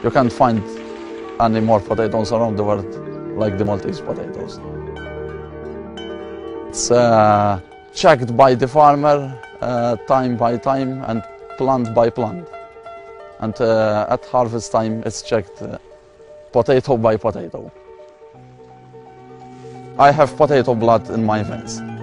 You can't find any more potatoes around the world like the Maltese potatoes. It's checked by the farmer time by time and plant by plant. And at harvest time it's checked potato by potato. I have potato blood in my veins.